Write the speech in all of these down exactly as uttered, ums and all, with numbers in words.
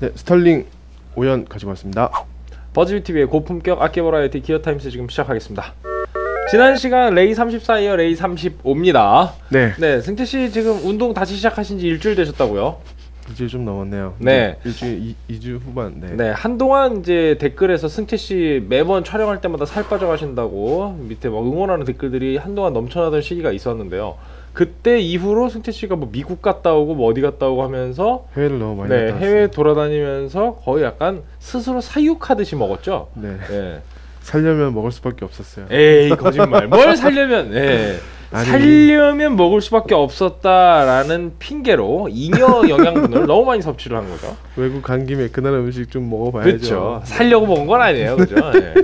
네, 스털링 오연 가지고 왔습니다. 버즈비티비의 고품격 악기 버라이어티 기어타임스 지금 시작하겠습니다. 지난 시간 레이 삼십사 이어 레이 삼십오입니다. 네. 네, 승태씨 지금 운동 다시 시작하신 지 일주일 되셨다고요? 일주일 좀 넘었네요. 네. 일주일, 이 주 후반. 네. 네, 한동안 이제 댓글에서 승태씨 매번 촬영할 때마다 살 빠져가신다고 밑에 막 응원하는 댓글들이 한동안 넘쳐나던 시기가 있었는데요. 그때 이후로 승태씨가 뭐 미국 갔다 오고 뭐 어디 갔다 오고 하면서 해외를 너무 많이 네, 갔다 해외 왔어요. 돌아다니면서 거의 약간 스스로 사육하듯이 먹었죠. 네. 네. 살려면 먹을 수밖에 없었어요. 에이 거짓말. 뭘 살려면 네. 아니. 살려면 먹을 수밖에 없었다라는 핑계로 잉여 영양분을 너무 많이 섭취를 한 거죠. 외국 간 김에 그 나라 음식 좀 먹어봐야죠. 그렇죠. 살려고 먹은 건 아니에요, 그죠? 네.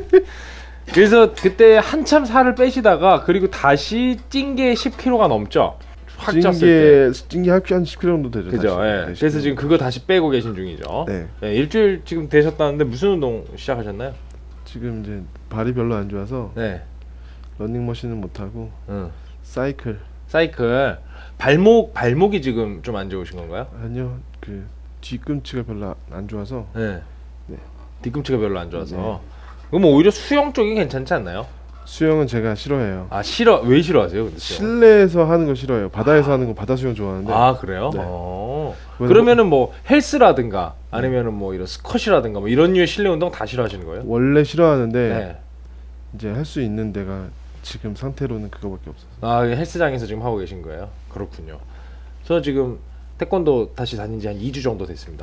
그래서 그때 한참 살을 빼시다가 그리고 다시 찐 게 십 킬로그램가 넘죠. 확 쪘을 때. 찐게 찐게 한 십 킬로그램 정도 되죠. 그죠. 예. 네, 그래서 지금 그거 다시 빼고 계신 중이죠. 네. 네, 일주일 지금 되셨다는데 무슨 운동 시작하셨나요? 지금 이제 발이 별로 안 좋아서 네. 러닝머신은 못 하고 응. 사이클. 사이클. 발목 발목이 지금 좀 안 좋으신 건가요? 아니요. 그 뒤꿈치가 별로 안 좋아서. 네. 네. 뒤꿈치가 별로 안 좋아서. 네. 그럼 오히려 수영 쪽이 괜찮지 않나요? 수영은 제가 싫어해요. 아 싫어. 왜 싫어하세요? 근데 수영? 실내에서 하는 거 싫어요. 바다에서 아. 하는 거 바다 수영 좋아하는데. 아 그래요? 네. 어. 그러면은 뭐 헬스라든가 아니면은 뭐 이런 스쿼시라든가 뭐 이런 류의 실내 운동 다 싫어하시는 거예요? 원래 싫어하는데 네. 이제 할 수 있는 데가 지금 상태로는 그거밖에 없어서. 아 헬스장에서 지금 하고 계신 거예요? 그렇군요. 저 지금 태권도 다시 다닌 지 한 이 주 정도 됐습니다.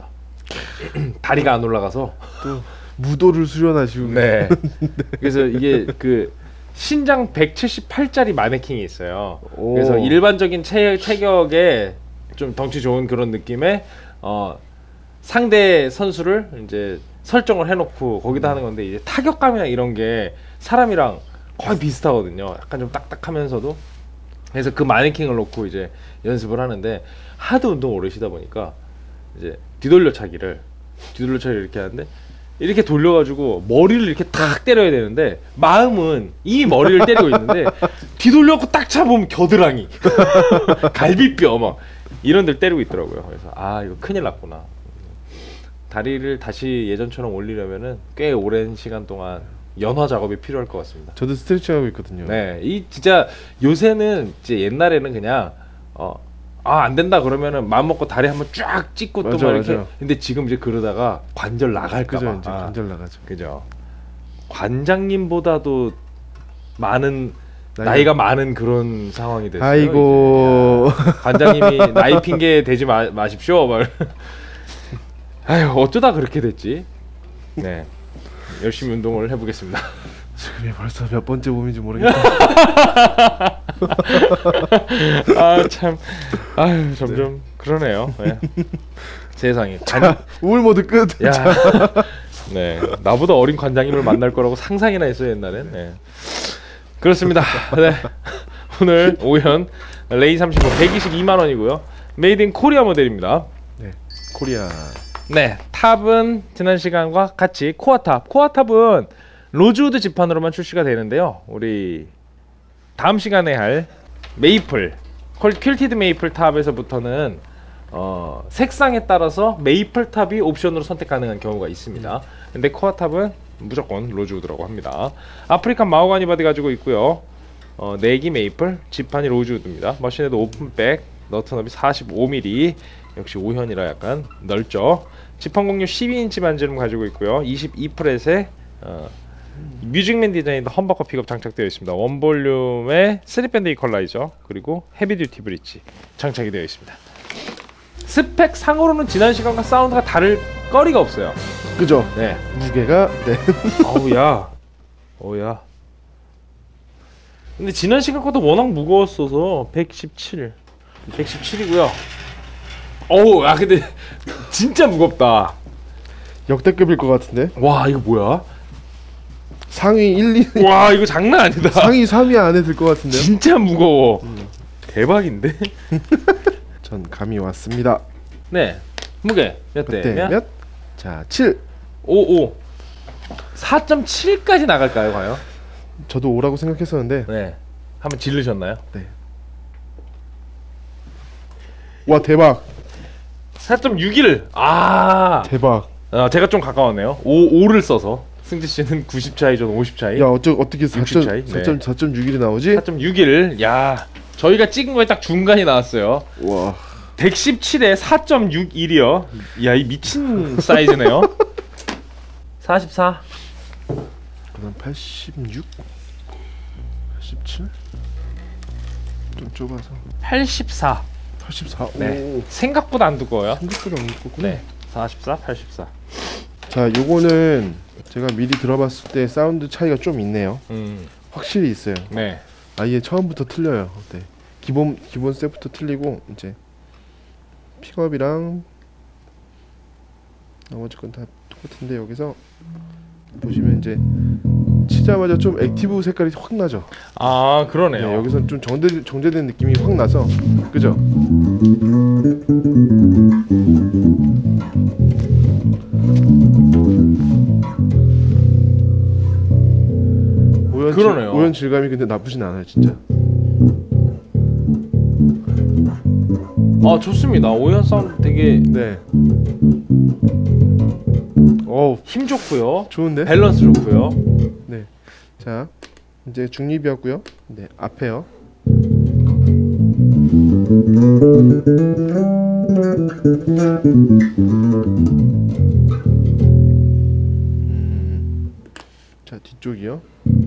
다리가 안 올라가서 또 무도를 수련하시고. 네. 그래서 이게 그 신장 백칠십팔 짜리 마네킹이 있어요. 오. 그래서 일반적인 체, 체격에 좀 덩치 좋은 그런 느낌의 어, 상대 선수를 이제 설정을 해놓고 거기다 하는 건데 이제 타격감이나 이런 게 사람이랑 거의 비슷하거든요. 약간 좀 딱딱하면서도. 그래서 그 마네킹을 놓고 이제 연습을 하는데 하도 운동 오래 쉬다 보니까 이제 뒤돌려 차기를 뒤돌려 차기를 이렇게 하는데 이렇게 돌려가지고 머리를 이렇게 탁 때려야 되는데 마음은 이 머리를 때리고 있는데 뒤돌려갖고 딱 차보면 겨드랑이 갈비뼈 막 이런 데를 때리고 있더라고요. 그래서 아 이거 큰일 났구나. 다리를 다시 예전처럼 올리려면은 꽤 오랜 시간 동안 연화 작업이 필요할 것 같습니다. 저도 스트레칭 하고 있거든요. 네, 이 진짜 요새는 이제 옛날에는 그냥 어 아 안 된다 그러면은 마음 먹고 다리 한번 쫙 찍고 또 막 이렇게. 맞아. 근데 지금 이제 그러다가 관절 나갈까 그죠, 봐. 이제 아, 관절 나가죠. 그죠. 관장님보다도 많은 나이가- 나이가 많은 그런 상황이 됐어요. 아이고. 이제. 야, 관장님이 나이 핑계 대지 마, 마십시오. 말. 아유 어쩌다 그렇게 됐지. 네, 열심히 운동을 해보겠습니다. 지금이 벌써 몇 번째 몸인지 모르겠다. 아 참, 아유 점점 네. 그러네요. 네. 세상에. 관... 우울 모드 끝. 야, 네 나보다 어린 관장님을 만날 거라고 상상이나 했어요 옛날엔. 네. 그렇습니다. 네. 오늘 오현 레이 삼십오 백이십이만 원이고요. 메이드 인 코리아 모델입니다. 네, 코리아. 네, 탑은 지난 시간과 같이 코어탑. 코어탑은 로즈우드 지판으로만 출시가 되는데요. 우리 다음 시간에 할 메이플, 퀼티드 메이플 탑에서부터는 어, 색상에 따라서 메이플 탑이 옵션으로 선택 가능한 경우가 있습니다. 근데 코어탑은 무조건 로즈우드라고 합니다. 아프리칸 마호가니 바디 가지고 있고요. 어, 내기 메이플, 지판이 로즈우드입니다. 머신헤드 오픈백, 너트너비 사십오 밀리미터, 역시 오현이라 약간 넓죠. 지판 공유 십이 인치 반지름 가지고 있고요. 이십이 프렛에 어, 뮤직맨 디자인도 험버커 픽업 장착되어 있습니다. 원볼륨에 쓰리 밴드 이퀄라이저 그리고 헤비듀티 브릿지 장착이 되어 있습니다. 스펙 상으로는 지난 시간과 사운드가 다를 거리가 없어요. 그죠? 네. 무게가 네. 어우야, 어우야. 근데 지난 시간 것도 워낙 무거웠어서 백십칠, 백십칠이고요. 어우, 아 근데 진짜 무겁다. 역대급일 것 같은데. 와 이거 뭐야? 상위 일, 이. 와 이거 장난 아니다. 상위 삼 위 안에 들 것 같은데. 진짜 무거워. 음. 대박인데. 전 감이 왔습니다. 네. 무게 몇 대? 몇? 몇? 자, 칠. 오, 오. 사 점 칠까지 나갈까요, 과연? 저도 오라고 생각했었는데. 네. 한번 지르셨나요? 네. 와, 대박. 사 점 육일. 아, 대박. 아 제가 좀 가까웠네요. 오, 오를 써서 승재 씨는 구십 차이, 저는 오십 차이. 야 어쩌 어떻게 육십 차이? 네. 사 점 육일이 나오지? 사 점 육일. 야, 저희가 찍은 거에 딱 중간이 나왔어요. 와. 백십칠에 사 점 육일이요. 야, 이 미친 사이즈네요. 사십사. 그다음 팔십육, 팔십칠. 좀 좁아서. 팔십사. 팔십사. 네. 오. 생각보다 안 두꺼워요. 생각보다 안 두껍구나. 네. 사십사, 팔십사. 자, 요거는 제가 미리 들어봤을 때 사운드 차이가 좀 있네요. 음. 확실히 있어요. 네. 아예 처음부터 틀려요. 네. 기본 기본 셋부터 틀리고 이제 픽업이랑 나머지 건 다 똑같은데 여기서 보시면 이제 치자마자 좀 액티브 색깔이 확 나죠. 아, 그러네요. 네, 여기선 좀 정제 정제된 느낌이 확 나서 그죠? 오연 그러네요. 질, 오연 질감이 근데 나쁘진 않아요, 진짜. 아, 좋습니다. 오연 사운드 되게 네. 어우, 힘 좋고요. 좋은데? 밸런스 좋고요. 네. 자, 이제 중립이었고요. 네, 앞에요. 음, 자, 뒤쪽이요.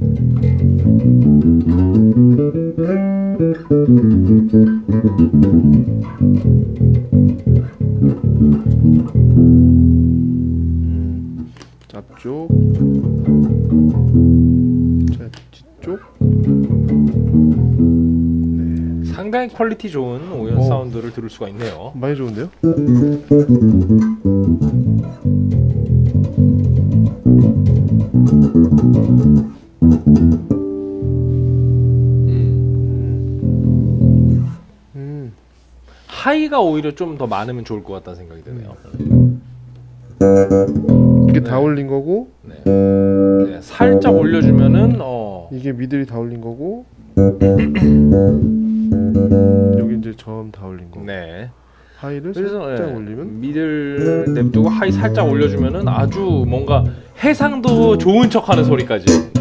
음, 앞쪽. 자, 뒤쪽. 네. 상당히 퀄리티 좋은 오연 어. 사운드를 들을 수가 있네요. 많이 좋은데요? 음. 음. 하이가 오히려 좀 더 많으면 좋을 것 같다는 생각이 드네요. 이게 네. 다 올린 거고, 네. 네, 살짝 올려주면은 어. 이게 미들이 다 올린 거고, 여기 이제 저음 다 올린 거고. 네. 하이를 그래서 살짝 네, 올리면 미들 냅두고 하이 살짝 올려주면은 아주 뭔가 해상도 좋은 척하는 소리까지. 네.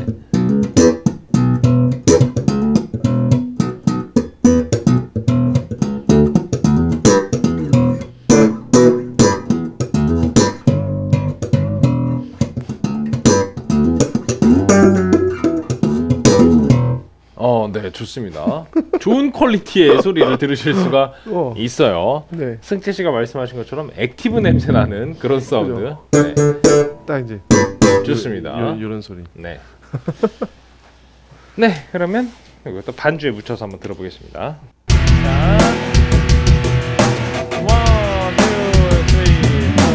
어, 네, 좋습니다. 좋은 퀄리티의 소리를 들으실 수가 어. 있어요. 네, 승채 씨가 말씀하신 것처럼 액티브 냄새 나는 그런 사운드. 네, 딱 이제 좋습니다. 요, 요, 요런 소리. 네. 네, 그러면 이것도 반주에 묻혀서 한번 들어보겠습니다. 자, 원, 투, 쓰리, 포.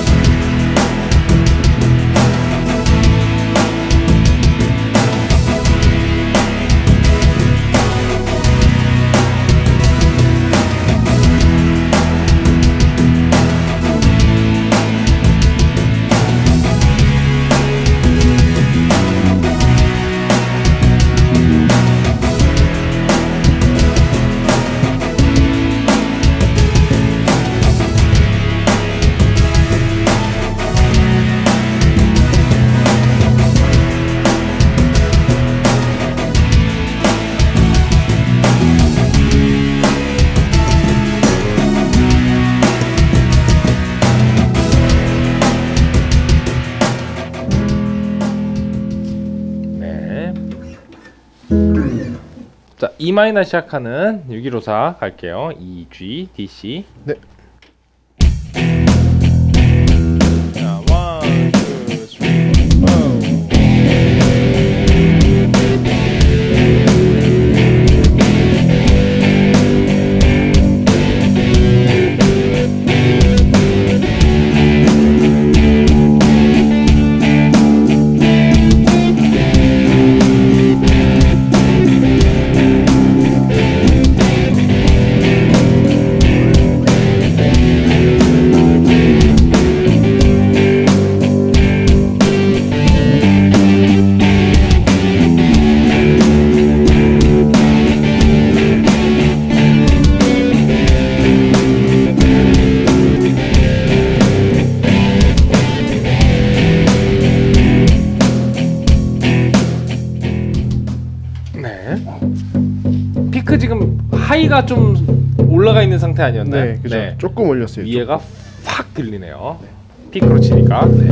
네. 자, E 마이너 시작하는 육일오사 갈게요. E, G, D, C. 네. 자, 원, 투, 쓰리, 포. 피크 지금 하이가 좀 올라가 있는 상태 아니었나요? 네, 그죠. 조금 올렸어요. 위에가 확 들리네요. 피크로 치니까. 네.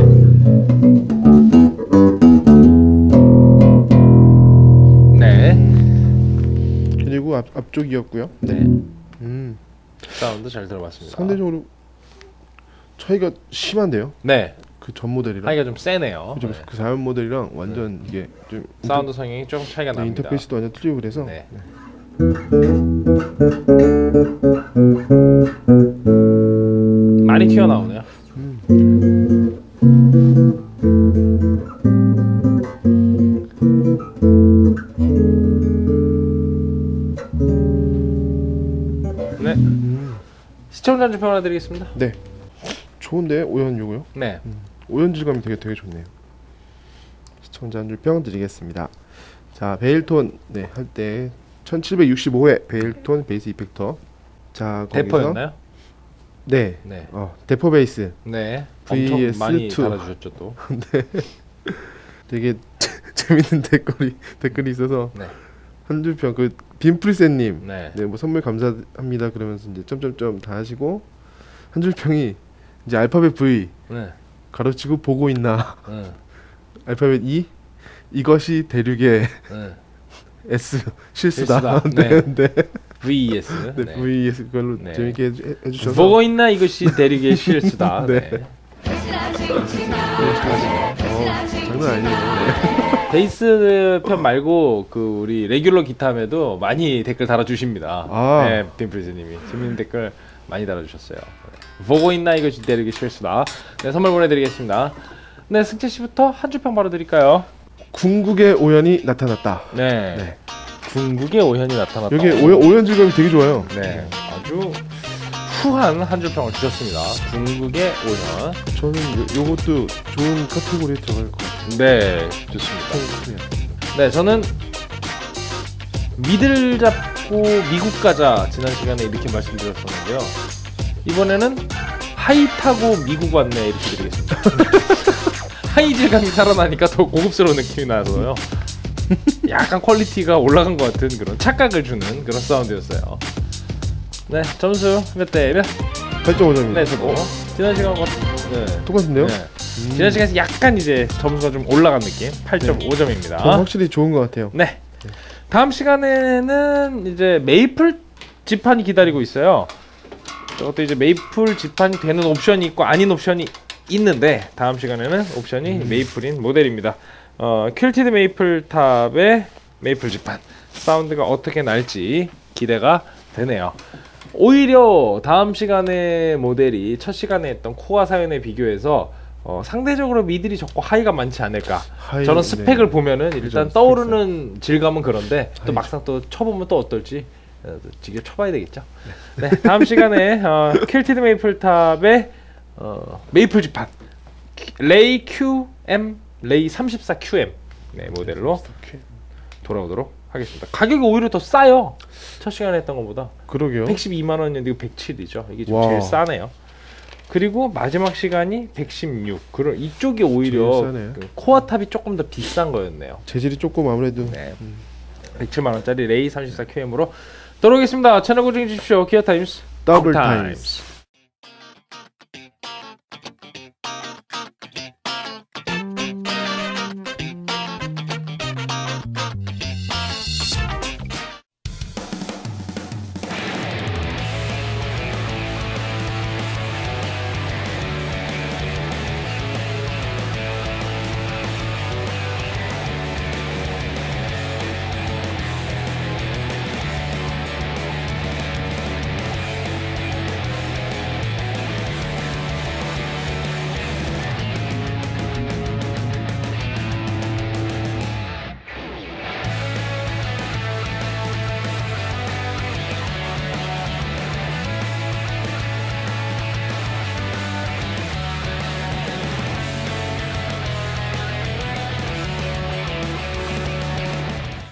네. 그리고 앞 앞쪽이었고요. 네. 음, 사운드 잘 들어봤습니다. 상대적으로 차이가 심한데요. 네. 그 전 모델이랑. 하이가 좀 세네요. 그죠. 네. 그 사연 모델이랑 완전 이게 좀 사운드 성향이 조금 차이가 네, 납니다. 인터페이스도 완전 틀리고 그래서. 네. 많이 튀어나오네요. 네. 시청자 한 줄 평 하나 드리겠습니다. 네. 좋은데 오연 요거요? 네. 오연 질감이 되게 되게 좋네요. 시청자 한 줄 평 드리겠습니다. 자, 베일톤 네, 할 때 천칠백육십오 회 베일톤 베이스 이펙터. 자, 거기서 대포였나요? 네. 네. 어, 대포 베이스. 네. 브이에스 엄청 많이 투. 달아주셨죠 또. 되게 재밌는 댓글이 댓글이 있어서 네. 한 줄 평 그 빈프리셋 님. 네. 네, 뭐 선물 감사합니다 그러면서 이제 점점점 다 하시고 한 줄 평이 이제 알파벳 V 네. 가로치고 보고 있나 네. 알파벳 E 이것이 대륙의 네. S 실수다. 실수다. 네, 네. 브이이에스. 네, 네. V에서 그걸로 네. 재밌게 해주, 해주셔서 보고 있나 이것이 대륙의 실수다. 네. 네. 어, 장난 아니에요. 네. 베이스 편 말고 그 우리 레귤러 기타함에도 많이 댓글 달아주십니다. 아. 네, 딘프리즈님이 재밌는 댓글 많이 달아주셨어요. 네. 보고 있나 이것이 대륙의 실수다. 네, 선물 보내드리겠습니다. 네, 승채 씨부터 한 줄 평 바로 드릴까요? 궁극의 오연이 나타났다. 네. 네. 궁극의 오현이 나타났다. 여기 오연, 오연 질감이 되게 좋아요. 네, 아주 후한 한 줄 평을 주셨습니다. 궁극의 오현. 저는 요, 요것도 좋은 카테고리에 들어갈 것 같아요. 네, 좋습니다. 네, 저는 미들 잡고 미국 가자 지난 시간에 이렇게 말씀드렸었는데요. 이번에는 하이 타고 미국 왔네 이렇게 드리겠습니다. 하이 질감이 살아나니까 더 고급스러운 느낌이 나서요. 약간 퀄리티가 올라간 것 같은 그런 착각을 주는 그런 사운드였어요. 네, 점수 몇 대 몇? 팔 점 오 점입니다. 네, 저도 지난 시간과 네. 똑같은데요? 네. 음. 지난 시간에서 약간 이제 점수가 좀 올라간 느낌. 팔 점 오 점입니다. 저는 확실히 좋은 것 같아요. 네. 다음 시간에는 이제 메이플 지판이 기다리고 있어요. 저것도 이제 메이플 지판이 되는 옵션이 있고 아닌 옵션이 있는데 다음 시간에는 옵션이 음. 메이플인 모델입니다. 어, 퀼티드 메이플 탑의 메이플 지판 사운드가 어떻게 날지 기대가 되네요. 오히려 다음 시간의 모델이 첫 시간에 했던 코어 사연에 비교해서 어, 상대적으로 미들이 적고 하이가 많지 않을까. 하이, 저는 스펙을 네. 보면은 그죠, 일단 스펙 떠오르는 질감은 그런데 또 하이. 막상 또 쳐보면 또 어떨지 어, 또 직접 쳐봐야 되겠죠. 네, 다음 시간에 어, 퀼티드 메이플 탑의 어, 메이플 지판 레이 큐엠 레이 삼십사 큐엠 네, 모델로 돌아오도록 하겠습니다. 가격이 오히려 더 싸요. 첫 시간에 했던 것보다. 그러게요. 백십이만 원이었는데 이거 백칠이죠. 이게 좀 와. 제일 싸네요. 그리고 마지막 시간이 백십육. 그럼 이쪽이 오히려 제일 싸네요. 그 코어 탑이 조금 더 비싼 거였네요. 재질이 조금 아무래도 네. 백칠만 원짜리 레이 삼십사 큐엠으로 돌아오겠습니다. 채널 고정해 주십시오. 기어 타임스 더블 업 타임스.